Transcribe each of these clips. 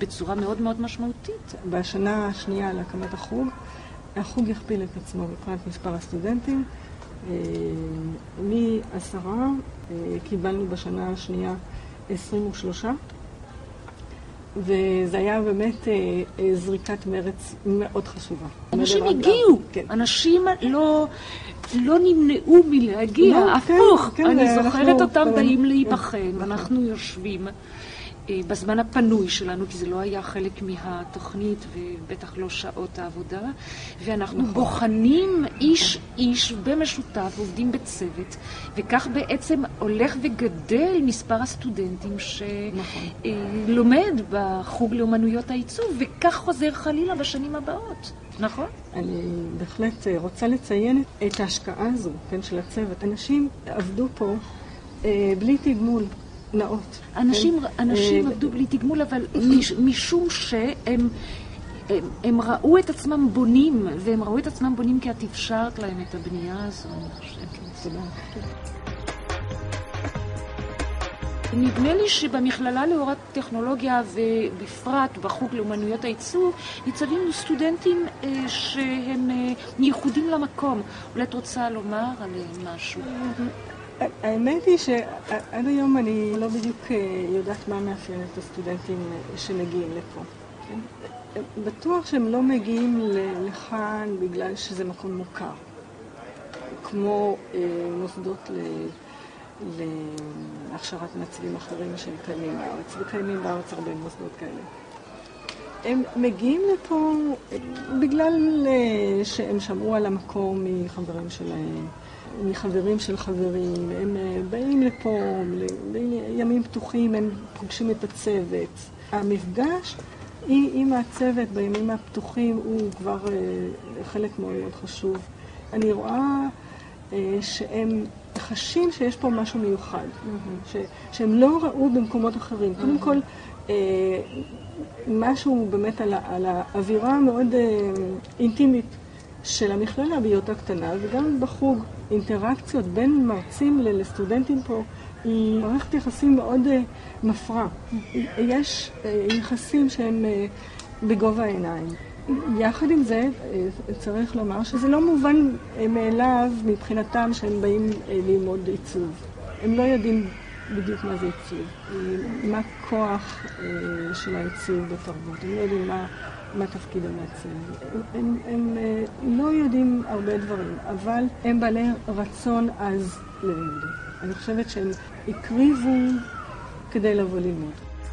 בצורה מאוד מאוד משמעותית. בשנה השנייה להקמת החוג הכפיל את עצמו מבחינת מספר הסטודנטים. מ10 קיבלנו בשנה השנייה 23, וזה היה באמת זריקת מרץ מאוד חשובה. אנשים הגיעו, כן. אנשים לא נמנעו מלהגיע, הפוך. כן, אני זוכרת אותם באים להיבחן, ואנחנו יושבים בזמן הפנוי שלנו, כי זה לא היה חלק מהתוכנית ובטח לא שעות העבודה, ואנחנו בוחנים איש במשותף, עובדים בצוות, וכך בעצם הולך וגדל מספר הסטודנטים שלומד בחוג לאומנויות העיצוב, וכך חוזר חלילה בשנים הבאות. נכון? אני בהחלט רוצה לציין את ההשקעה הזו, כן, של הצוות. אנשים עבדו פה בלי תגמול. נאות. אנשים עבדו בלי תגמול, אבל משום שהם ראו את עצמם בונים, והם ראו את עצמם בונים כי את אפשרת להם את הבנייה הזו, אני חושבת. תודה. נדמה לי שבמכללה להוראת טכנולוגיה ובפרט בחוג לאומנויות העיצוב ניצבים סטודנטים שהם ייחודים למקום. אולי את רוצה לומר עליהם משהו? האמת היא שעד היום אני לא בדיוק יודעת מה מאפיין את הסטודנטים שמגיעים לפה. בטוח שהם לא מגיעים לכאן בגלל שזה מקום מוכר, כמו מוסדות להכשרת מעצבים אחרים שקיימים בארץ, וקיימים בארץ הרבה מוסדות כאלה. הם מגיעים לפה בגלל שהם שמעו על המקום מחברים שלהם, מחברים של חברים, הם באים לפה, בימים פתוחים, הם פוגשים את הצוות. המפגש עם הצוות בימים הפתוחים הוא כבר חלק מאוד מאוד חשוב. אני רואה שהם חשים שיש פה משהו מיוחד, שהם לא ראו במקומות אחרים. קודם כל, משהו באמת על האווירה המאוד אינטימית של המכללה בהיותה קטנה, וגם בחוג. אינטראקציות בין מרצים לסטודנטים פה היא מערכת יחסים מאוד מפרה. יש יחסים שהם בגובה העיניים. יחד עם זה צריך לומר שזה לא מובן מאליו מבחינתם שהם באים ללמוד עיצוב. הם לא יודעים בדיוק מה זה עיצוב, מה הכוח של העיצוב בתרבות. הם לא יודעים מה תפקיד המעצב. הם לא יודעים הרבה דברים, אבל הם בעלי רצון עז ללמוד. אני חושבת שהם הקריבו כדי לבוא ללמוד.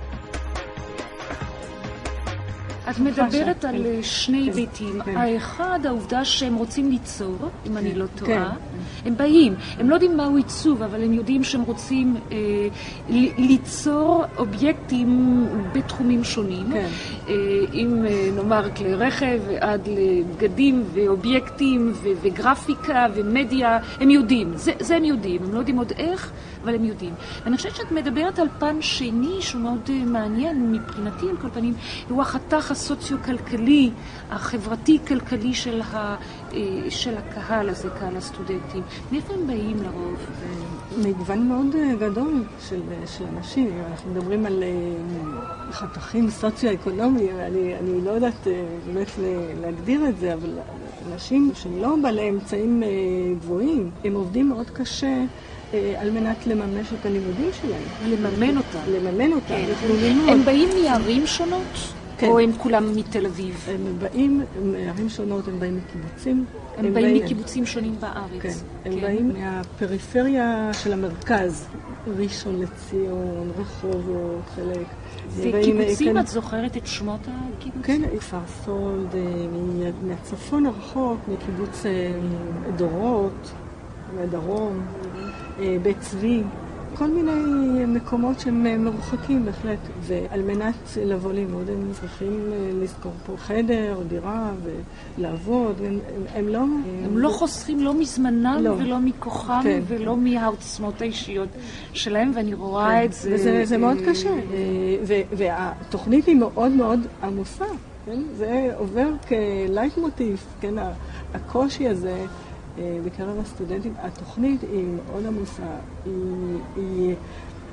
את מדברת על שני היבטים. האחד, העובדה שהם רוצים ליצור, אם אני לא טועה. הם באים, הם לא יודעים מהו עיצוב, אבל הם יודעים שהם רוצים ליצור אובייקטים בתחומים שונים. אם נאמר כלי רכב עד לבגדים ואובייקטים וגרפיקה ומדיה, הם יודעים. זה הם יודעים. הם לא יודעים עוד איך, אבל הם יודעים. ואני חושבת שאת מדברת על פן שני שהוא מאוד מעניין מבחינתי על כל פנים, הוא החתך הסוציו-כלכלי, החברתי-כלכלי של הקהל הזה, קהל הסטודנטים. מאיפה הם באים לרוב? מגוון מאוד גדול של אנשים. אנחנו מדברים על חתכים סוציו-אקונומיים, אני לא יודעת באמת להגדיר את זה, אבל אנשים שלא בעלי אמצעים גבוהים, הם עובדים מאוד קשה על מנת לממש את הלימודים שלהם. לממן אותם. הם באים מערים שונות? או הם כולם מתל אביב? הם באים מערים שונות, הם באים מקיבוצים. הם באים מקיבוצים שונים בארץ. הם באים מהפריפריה של המרכז, ראשון לציון, רחובות, חלק. וקיבוצים, את זוכרת את שמות הקיבוצים? כן, כפר סולד, מהצפון הרחוק, מקיבוץ דורות, מהדרום, בית צבי. כל מיני מקומות שהם מרוחקים בהחלט, ועל מנת לבוא ללמוד הם צריכים לזכור פה חדר או דירה ולעבוד. הם לא חוסכים לא מזמנם ולא מכוחם ולא מהעוצמות האישיות שלהם, ואני רואה את זה. זה מאוד קשה, והתוכנית היא מאוד מאוד עמוסה. זה עובר כלייט מוטיף, הקושי הזה. בקרב הסטודנטים, התוכנית היא מאוד עמוסה, היא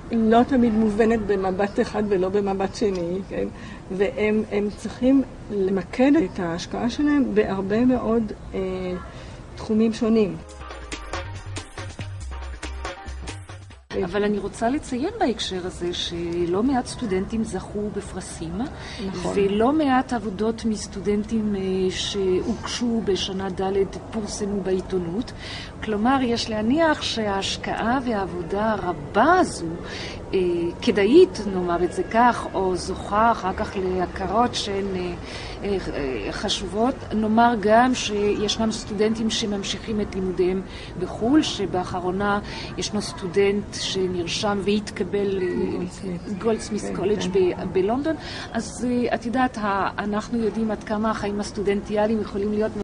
לא תמיד מובנת במבט אחד ולא במבט שני, כן? והם צריכים למקד את ההשקעה שלהם בהרבה מאוד תחומים שונים. אבל אני רוצה לציין בהקשר הזה שלא מעט סטודנטים זכו בפרסים, נכון. ולא מעט עבודות מסטודנטים שהוגשו בשנה ד' פורסמו בעיתונות. כלומר, יש להניח שההשקעה והעבודה הרבה הזו כדאית, נאמר את זה כך, או זוכה אחר כך להכרות שהן חשובות. נאמר גם שישנם סטודנטים שממשיכים את לימודיהם בחו"ל, שבאחרונה ישנו סטודנט שנרשם והתקבל גולדסמית' קולג' בלונדון. אז את יודעת, אנחנו יודעים עד כמה החיים הסטודנטיאליים יכולים להיות